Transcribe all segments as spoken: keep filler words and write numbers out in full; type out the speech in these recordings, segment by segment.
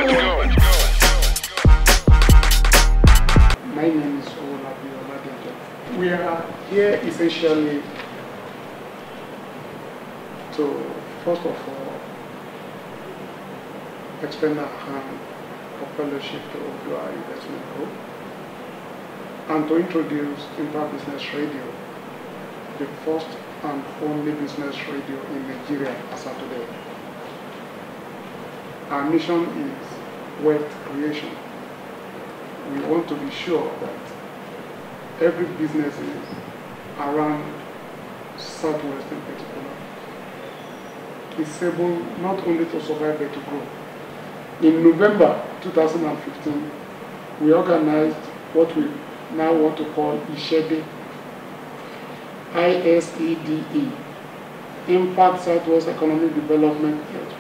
My name is Olabi Oladejo. We are here essentially to, first of all, extend our hand of fellowship to Odua Investment Group and to introduce Impact Business Radio, the first and only business radio in Nigeria as of today. Our mission is wealth creation. We want to be sure that every business around Southwest in particular is able not only to survive but to grow. In November two thousand fifteen, we organized what we now want to call ISEDE, I S E D E, Impact Southwest Economic Development Expo.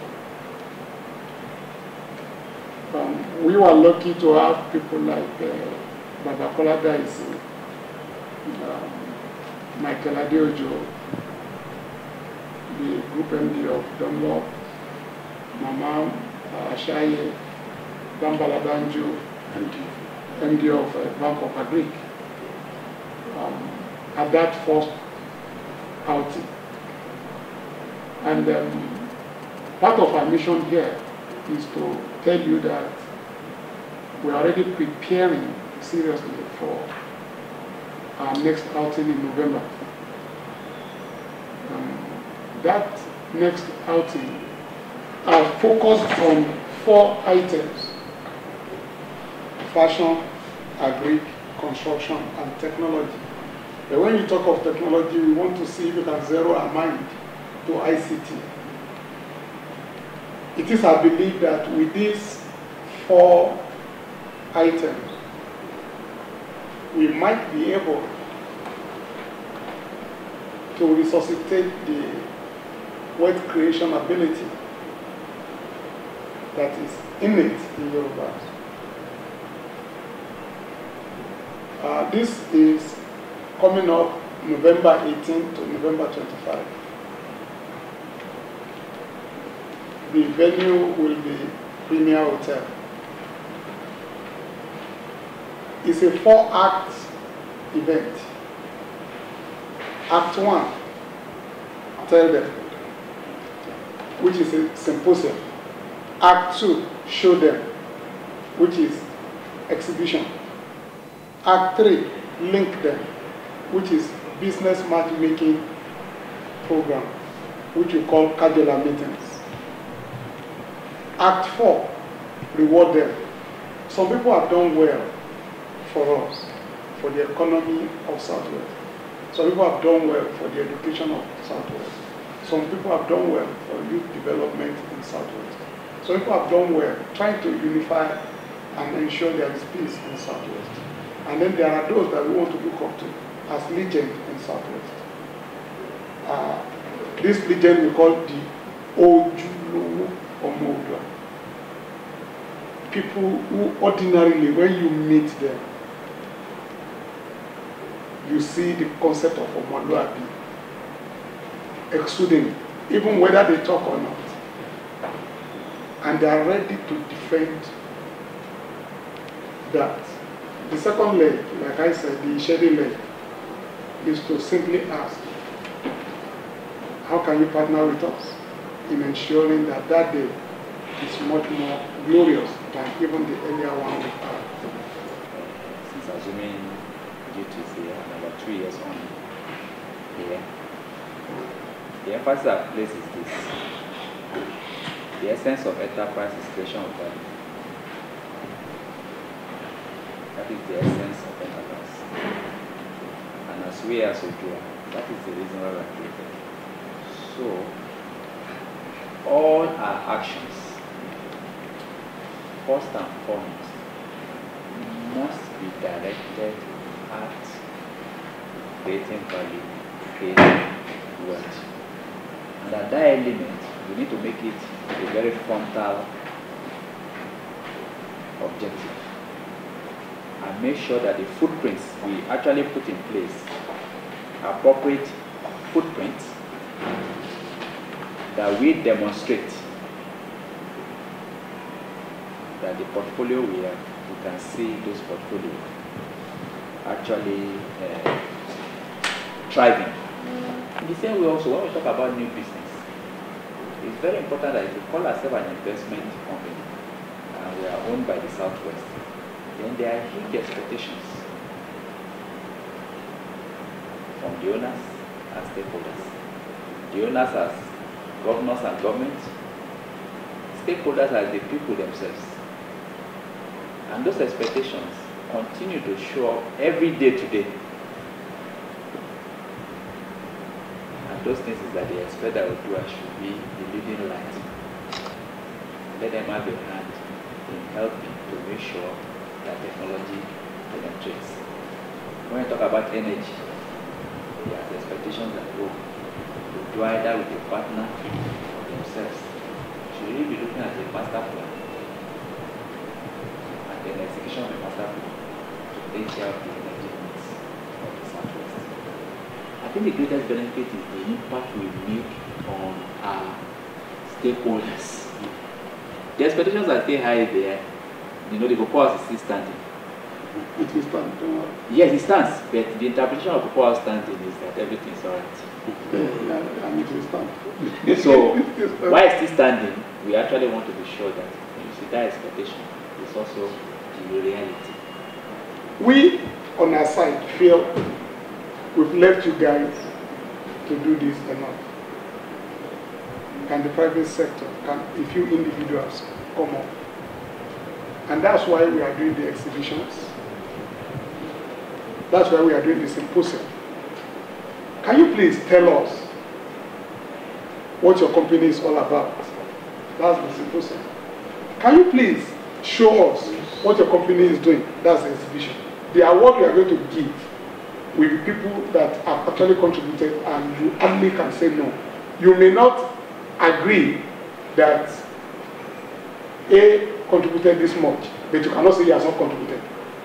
Um, we were lucky to have people like uh, Babakola Daisy, um, Michael Adeojo, the Group M D of Dunlop, Mama uh, Ashaye, Dambala Banjo, M D of uh, Bank of Agric, um, at that first outing. And um, part of our mission here is to tell you that we're already preparing seriously for our next outing in November. Um, that next outing are focused on four items: fashion, agri, construction, and technology. But when you talk of technology, we want to see if you can zero our mind to I C T. It is our belief that with these four items, we might be able to resuscitate the wealth creation ability that is innate in Yorubas. Uh, this is coming up November eighteenth to November twenty-fifth. The venue will be Premier Hotel. It's a four-act event. Act one, tell them, which is a symposium. Act two, show them, which is exhibition. Act three, link them, which is business matchmaking program, which we call Kajola meetings. Act four, reward them. Some people have done well for us, for the economy of Southwest. Some people have done well for the education of Southwest. Some people have done well for youth development in Southwest. Some people have done well trying to unify and ensure there is peace in Southwest. And then there are those that we want to look up to as legends in Southwest. Uh, this legend we call the Ojulowo Omo-Odua. People who ordinarily, when you meet them, you see the concept of Omoluabi exuding, even whether they talk or not. And they are ready to defend that. The second leg, like I said, the ISEDE leg, is to simply ask, how can you partner with us in ensuring that that day is much more glorious than even the earlier one we had? Since assuming duties here, number two years on here, the emphasis I've placed is this: the essence of enterprise is creation of value. That is the essence of enterprise. And as we as Odua, that is the reason why we are created. So, all our actions, first and foremost, must be directed at creating value, creating wealth. And at that element, we need to make it a very frontal objective. And make sure that the footprints we actually put in place are appropriate footprints that we demonstrate that the portfolio we have, you can see those portfolios actually uh, thriving. In the same way also, when we talk about new business, it's very important that if we call ourselves an investment company and we are owned by the Southwest, then there are huge expectations from the owners and stakeholders. The owners as governors and government, stakeholders as the people themselves. And those expectations continue to show up every day today. And those things is that they expect that Oodua should be the leading light. Let them have a hand in helping to make sure that technology penetrates. When we talk about energy, there are expectations that go to either with a partner or themselves. Should really be looking at a master plan and then execution of a master plan to take care of the energy needs of the Southwest. I think the greatest benefit is the impact we make on our stakeholders. The expectations are still high there. You know, the proposal is still standing. It will stand, don't worry. Yes, it stands, but the interpretation of proposal standing is that everything is all right. Yeah, and it will stand. So, while it's still standing, we actually want to be sure that you see that expectation is also the reality. We, on our side, feel we've left you guys to do this enough. Can the private sector, can a few individuals come up? And that's why we are doing the exhibitions. That's why we are doing the symposium. Can you please tell us what your company is all about? That's the symposium. Can you please show us what your company is doing? That's the exhibition. The award we are going to give will be people that have actually contributed and you only can say no. You may not agree that A contributed this much, but you cannot say he has not contributed.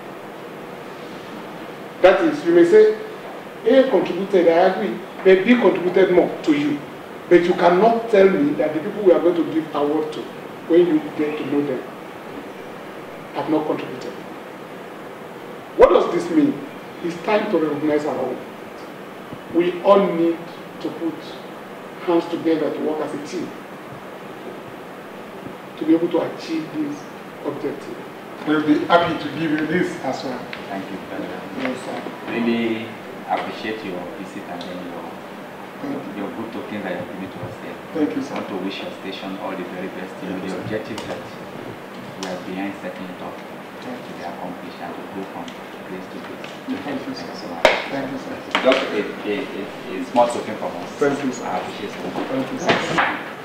That is, you may say, A contributed, I agree, but B contributed more to you. But you cannot tell me that the people we are going to give award to, when you get to know them, have not contributed. What does this mean? It's time to recognize our own. We all need to put hands together to work as a team to be able to achieve this objective. We'll be happy to give you this as well. Thank you, Brother. Yes, sir. Really appreciate your visit and then your, your good tokens that you've given to us here. Thank you, sir. I want to wish your station all the very best. You know, the objective that we are behind setting it up to be accomplished and to go from place to place. Thank you, sir. Thank you so much. Thank you, sir. Just a, a, a, a small token from us. Thank you, sir. I appreciate it. Thank you, sir.